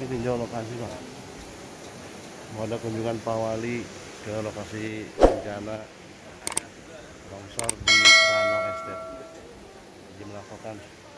Ini tinjau lokasi Pak. Mau ada kunjungan Pak Wali ke lokasi bencana longsor di Rano Estate. Jadi melakukan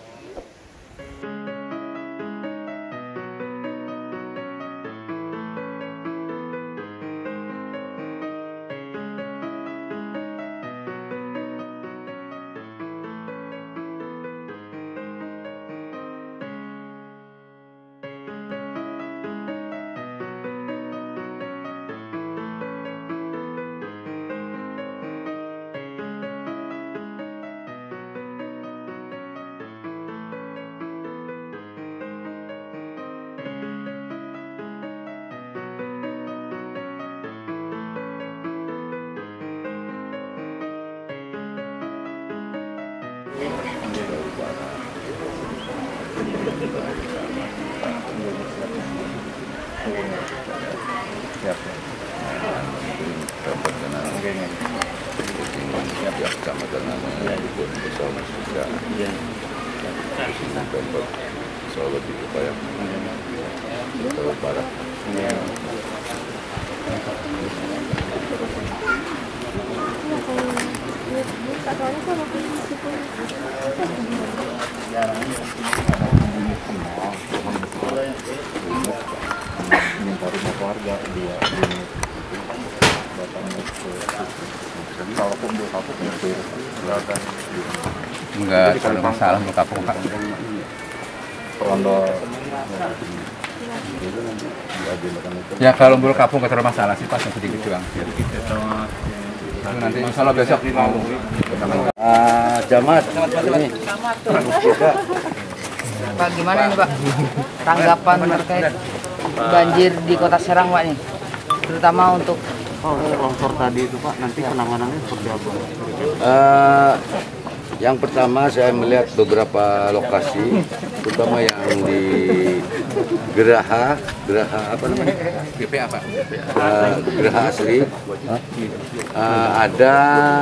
siap dapat dengan pihak kecamatan ikut bersama juga Pemkot Solo di Upaya Solo Barat. Minta rumah keluarga dia datang ke kalaupun dia kapuk silakan. Enggak ada masalah untuk kapuk Pak. Rondo Ya kalau belum kapuk nggak terlalu masalah sih Pak, sedikit doang. Nanti insya Allah besok mau Camat ini Pak, gimana nih Pak tanggapan terkait banjir di Kota Serang Pak nih, terutama untuk longsor tadi itu Pak, nanti penanganannya seperti apa? Yang pertama saya melihat beberapa lokasi, terutama yang di Geraha apa namanya? GPA Pak. Geraha asli. Ada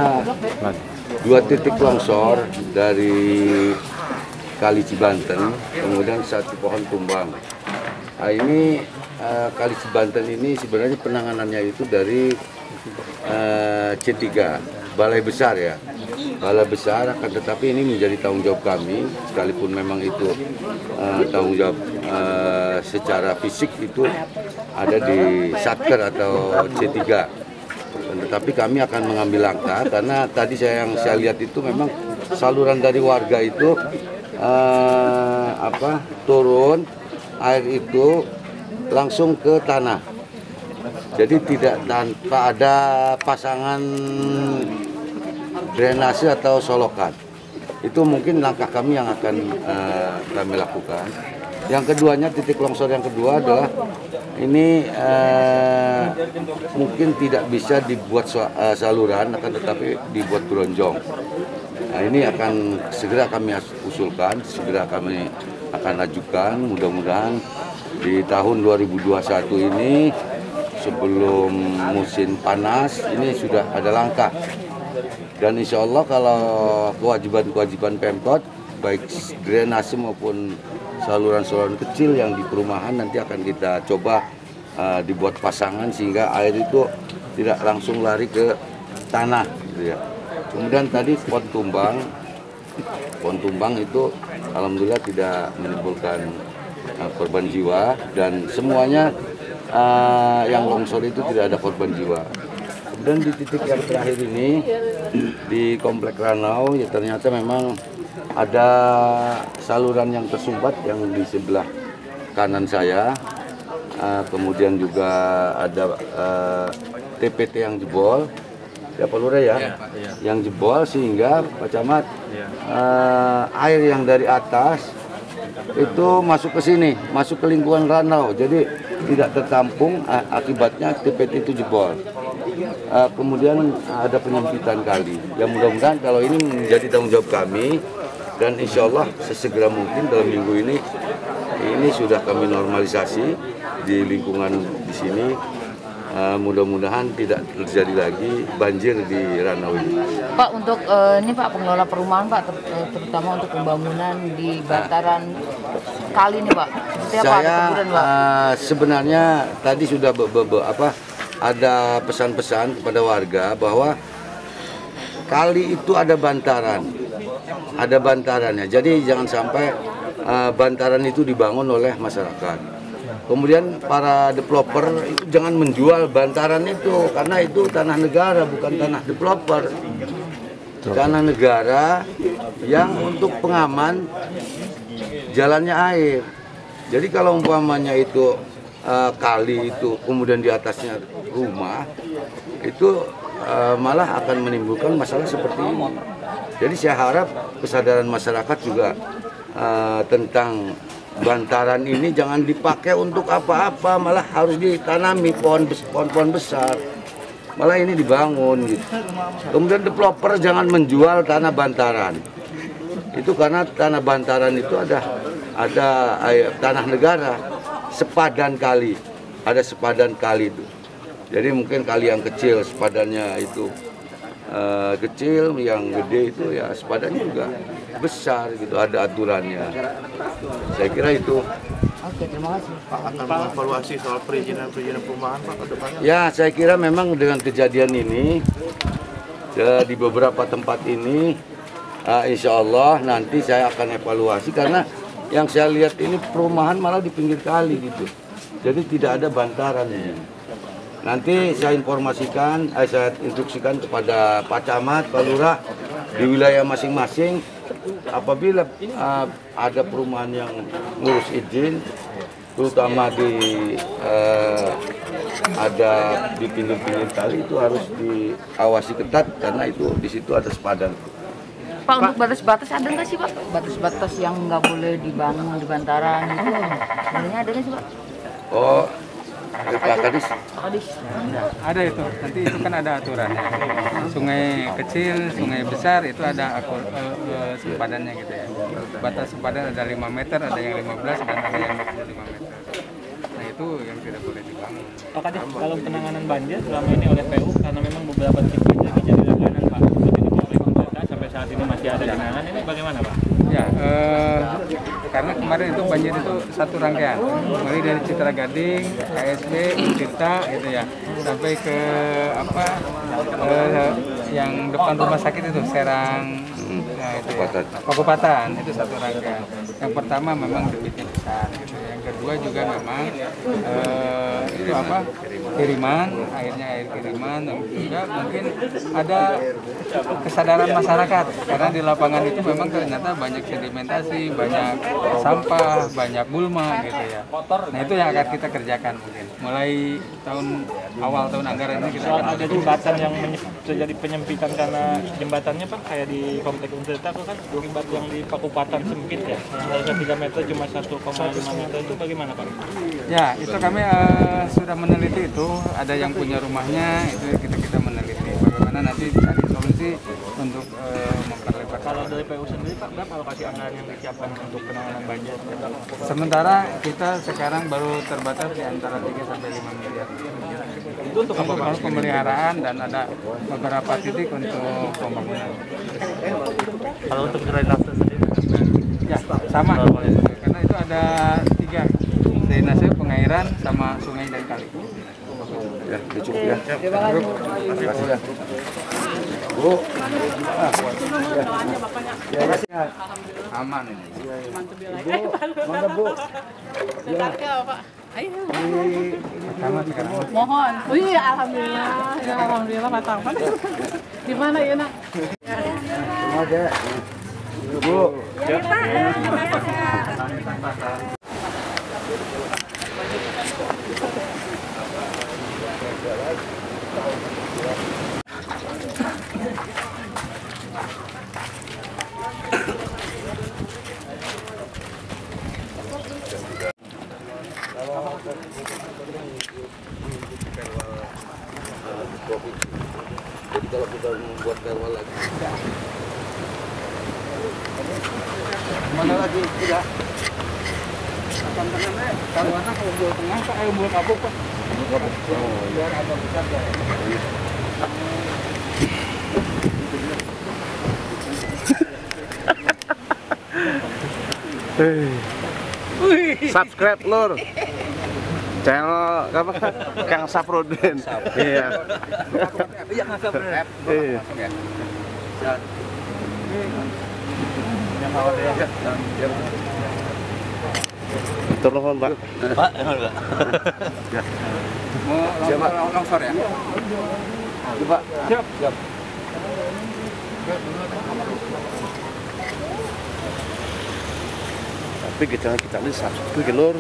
2 titik longsor dari Kali Cibanten, kemudian 1 pohon tumbang. Nah, ini Kali Cibanten ini sebenarnya penanganannya itu dari C3, Balai Besar ya. Balai Besar, akan tetapi ini menjadi tanggung jawab kami, sekalipun memang itu tanggung jawab secara fisik itu ada di Satker atau C3. Tetapi kami akan mengambil langkah karena tadi yang saya lihat itu memang saluran dari warga itu turun air itu langsung ke tanah. Jadi tidak tanpa ada pasangan drainase atau solokan. Itu mungkin langkah kami yang akan kami lakukan. Yang keduanya, titik longsor yang kedua adalah ini mungkin tidak bisa dibuat saluran, akan tetapi dibuat bronjong. Nah, ini akan segera kami usulkan, segera kami akan ajukan. Mudah-mudahan di tahun 2021 ini sebelum musim panas ini sudah ada langkah. Dan insya Allah kalau kewajiban-kewajiban Pemkot, baik drainase maupun saluran-saluran kecil yang di perumahan nanti akan kita coba dibuat pasangan sehingga air itu tidak langsung lari ke tanah, gitu ya. Kemudian tadi pohon tumbang itu alhamdulillah tidak menimbulkan korban jiwa dan semuanya yang longsor itu tidak ada korban jiwa. Dan di titik yang terakhir ini di Komplek Ranau ya ternyata memang ada saluran yang tersumbat yang di sebelah kanan saya, kemudian juga ada TPT yang jebol, ya Pak Lurah ya, yang jebol sehingga Pak Camat air yang dari atas itu masuk ke sini, masuk ke lingkungan Ranau, jadi tidak tertampung, akibatnya TPT itu jebol. Kemudian ada penyempitan kali. Ya mudah-mudahan kalau ini menjadi tanggung jawab kami dan insya Allah sesegera mungkin dalam minggu ini sudah kami normalisasi di lingkungan di sini. mudah-mudahan tidak terjadi lagi banjir di Ranau ini. Pak, untuk ini Pak pengelola perumahan Pak, terutama untuk pembangunan di bantaran kali ini Pak. Seperti apa? Ada Saya teguran, Pak? sebenarnya tadi sudah ada pesan-pesan kepada warga bahwa kali itu ada bantarannya. Jadi jangan sampai bantaran itu dibangun oleh masyarakat. Kemudian para developer itu jangan menjual bantaran itu karena itu tanah negara bukan tanah developer. Tanah negara yang untuk pengaman jalannya air. Jadi kalau umpamanya itu kali itu kemudian di atasnya rumah itu malah akan menimbulkan masalah seperti ini. Jadi saya harap kesadaran masyarakat juga tentang bantaran ini jangan dipakai untuk apa-apa, malah harus ditanami pohon-pohon besar. Malah ini dibangun gitu. Kemudian developer jangan menjual tanah bantaran. Itu karena tanah bantaran itu ada tanah negara, sepadan kali. Ada sepadan kali itu. Jadi mungkin kali yang kecil sepadannya itu kecil, yang gede itu ya sepadannya juga besar gitu, ada aturannya. Saya kira itu. Oke, terima kasih. Pak akan mengevaluasi soal perizinan perumahan Pak ke depannya. Ya, saya kira memang dengan kejadian ini di beberapa tempat ini, insya Allah nanti saya akan evaluasi karena yang saya lihat ini perumahan malah di pinggir kali gitu. Jadi tidak ada bantaran ini. Nanti saya informasikan, saya instruksikan kepada Pak Camat, Pak Lurah di wilayah masing-masing. Apabila ada perumahan yang ngurus izin, terutama ada di pinggir-pinggir kali itu harus diawasi ketat karena itu di situ ada sepadan. Pak, untuk batas-batas ada nggak sih Pak? Batas-batas yang nggak boleh dibangun di bantaran itu sebenarnya ada nggak sih Pak? Oh, Pak Kadis. Ada itu, nanti itu kan ada aturannya. Sungai kecil, sungai besar itu ada sempadannya gitu ya. Batas sempadan ada 5 meter, ada yang 15 dan ada yang 25 meter. Nah itu yang tidak boleh dibangun. Pak Kadis, kalau penanganan banjir selama ini oleh PU karena memang beberapa titik banjir jadi langganan Pak, seperti di pemerintah sampai saat ini masih ada genangan, ini bagaimana Pak? Ya, karena kemarin itu banjir itu satu rangkaian, mulai dari Citra Gading, KSB, Tirta gitu ya, sampai ke yang depan rumah sakit itu Serang, nah itu ya, Pakupatan itu satu rangkaian. Yang pertama memang debitnya besar, gitu. Yang kedua juga memang itu kiriman, airnya air kiriman, dan juga mungkin ada kesadaran masyarakat karena di lapangan itu memang ternyata banyak sedimentasi, banyak sampah, banyak gulma gitu ya. Nah itu yang akan kita kerjakan mungkin. Mulai awal tahun anggaran ini kita akan ada jembatan yang terjadi penyempitan karena jembatannya Pak, kayak di Komplek Untirta itu kan jembatan yang di Pakupatan sempit ya, yang harusnya 3 meter cuma 1,5 meter, itu bagaimana Pak? Ya, itu kami sudah meneliti itu, ada yang punya rumahnya, itu kita meneliti bagaimana nanti cari solusi untuk memperlebar. Kalau dari PU sendiri Pak, berapa alokasi anggaran yang disiapkan untuk penanganan banjir? Sementara kita sekarang baru terbatas di antara 3 sampai 5 miliar. Itu untuk apa Pak? Pemeliharaan dan ada beberapa titik untuk pembangunan. Kalau untuk drainase sendiri? Ya, sama. Karena itu ada 3, drainase, pengairan, sama sungai dan kali. Ya, cukup ya. Terima kasih. Terima kasih ya. Bu. Ya, Aman ini. mana Bu? Pertama sekarang. Mohon. Wih, alhamdulillah. Ya, alhamdulillah matang. Di mana ya, Nak? Ada. Bu. Jadi kalau kita membuat perwal lagi, mana lagi tidak? Kalau anak kalau buat tengah, ayo buat kapuk Pak. Subscribe lur. Channel apa? Kang Safrudin. Iya. Iya, Kang Safrudin. Iya. Turun Pak. Pak, enggak. Mau longsor ya? Pak. Siap. Siap. Tapi kita ini subscribe lur.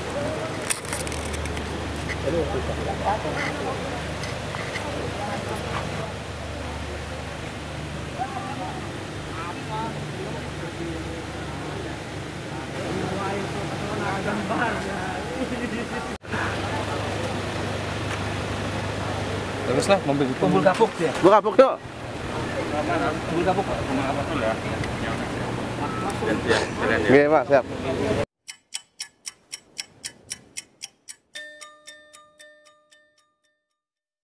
Teruslah mobil kumpul kapuk ya. Gua kapok yuk. Kumpul kapuk. Rumah apa tuh ya? Oke Pak, siap.